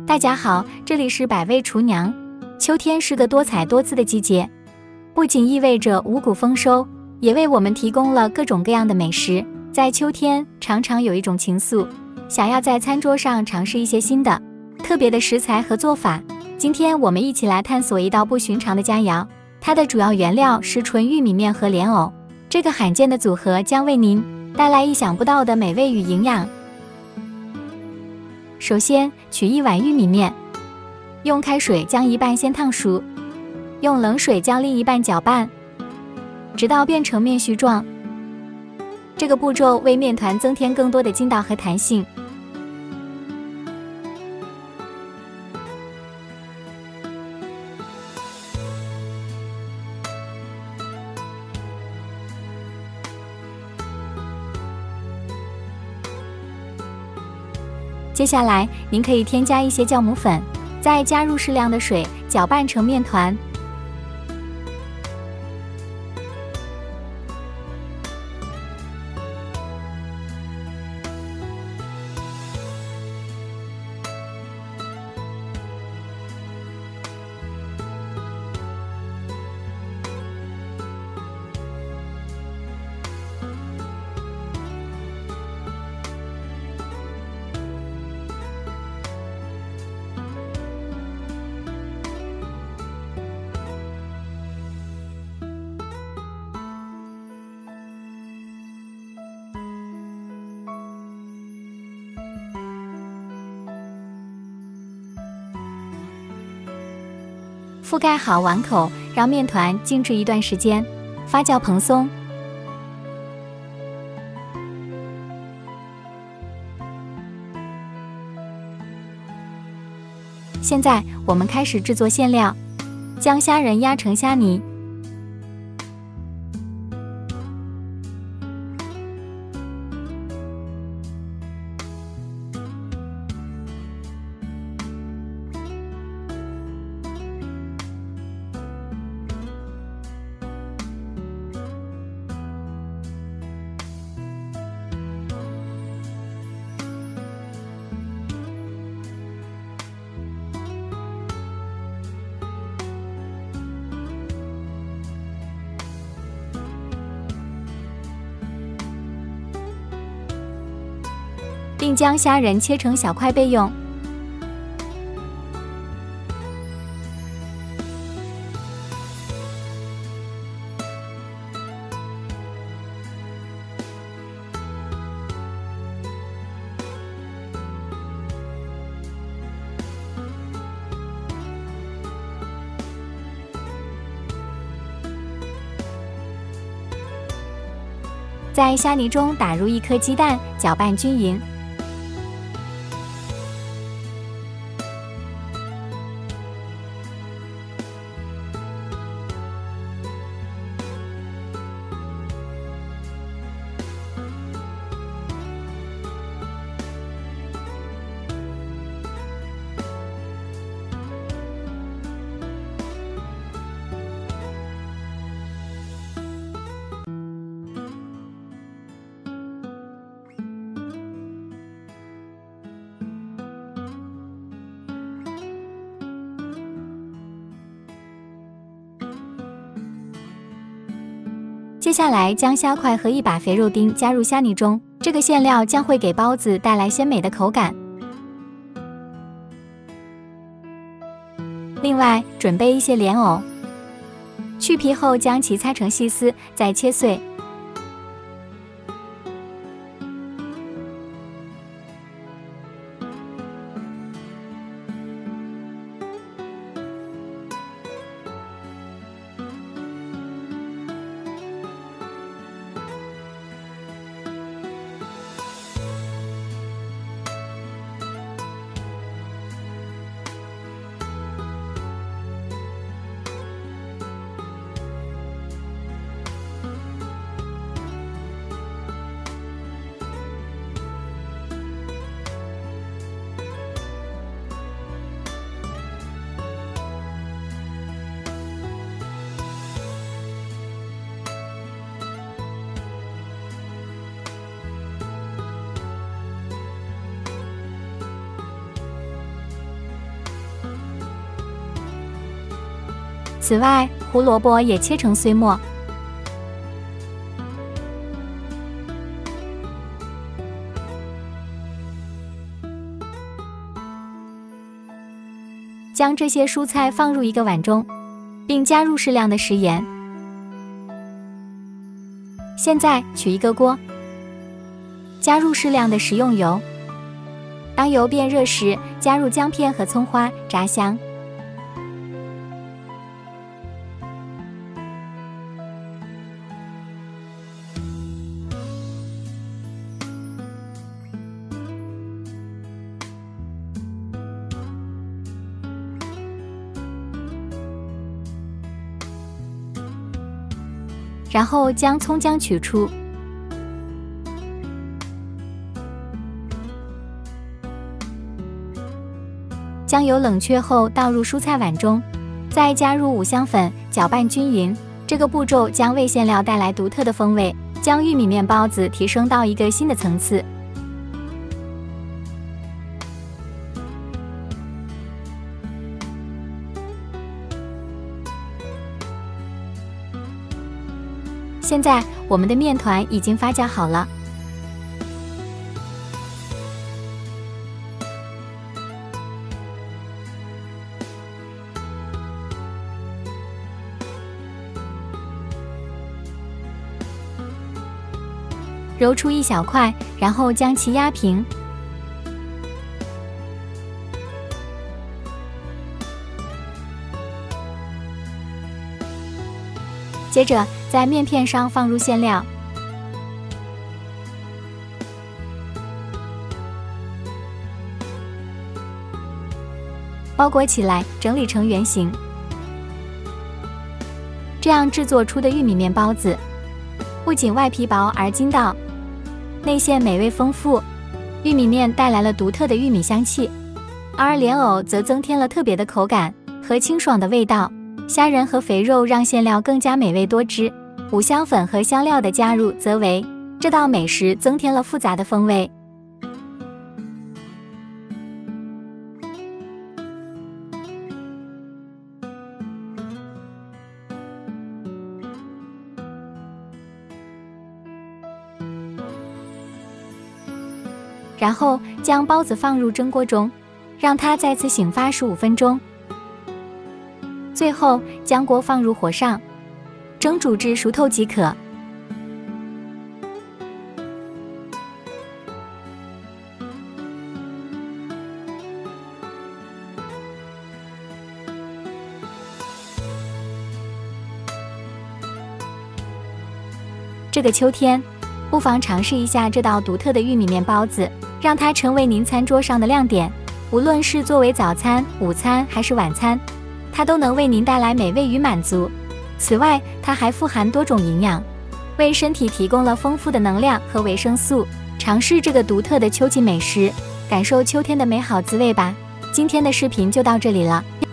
大家好，这里是百味厨娘。秋天是个多彩多姿的季节，不仅意味着五谷丰收，也为我们提供了各种各样的美食。在秋天，常常有一种情愫，想要在餐桌上尝试一些新的、特别的食材和做法。今天我们一起来探索一道不寻常的佳肴，它的主要原料是纯玉米面和莲藕，这个罕见的组合将为您带来意想不到的美味与营养。首先，取1碗玉米面，用开水将一半先烫熟，用冷水将另一半搅拌，直到变成面絮状。这个步骤为面团增添更多的筋道和弹性。接下来，您可以添加一些酵母粉，再加入适量的水，搅拌成面团。覆盖好碗口，让面团静置一段时间，发酵蓬松。现在我们开始制作馅料，将虾仁压成虾泥。并将虾仁切成小块备用。在虾泥中打入1颗鸡蛋，搅拌均匀。接下来将虾块和1把肥肉丁加入虾泥中，这个馅料将会给包子带来鲜美的口感。另外，准备一些莲藕，去皮后将其拆成细丝，再切碎。 此外，胡萝卜也切成碎末。将这些蔬菜放入一个碗中，并加入适量的食盐。现在取一个锅，加入适量的食用油。当油变热时，加入姜片和葱花，炸香。然后将葱姜取出，将油冷却后倒入蔬菜碗中，再加入五香粉，搅拌均匀。这个步骤将为馅料带来独特的风味，将玉米面包子提升到一个新的层次。现在我们的面团已经发酵好了，揉出一小块，然后将其压平。接着在面片上放入馅料，包裹起来，整理成圆形。这样制作出的玉米面包子，不仅外皮薄而筋道，内馅美味丰富。玉米面带来了独特的玉米香气，而莲藕则增添了特别的口感和清爽的味道。虾仁和肥肉让馅料更加美味多汁，五香粉和香料的加入则为这道美食增添了复杂的风味。然后将包子放入蒸锅中，让它再次醒发15分钟。最后将锅放入火上，蒸煮至熟透即可。这个秋天，不妨尝试一下这道独特的玉米面包子，让它成为您餐桌上的亮点。无论是作为早餐、午餐还是晚餐，它都能为您带来美味与满足。此外，它还富含多种营养，为身体提供了丰富的能量和维生素。尝试这个独特的秋季美食，感受秋天的美好滋味吧。今天的视频就到这里了。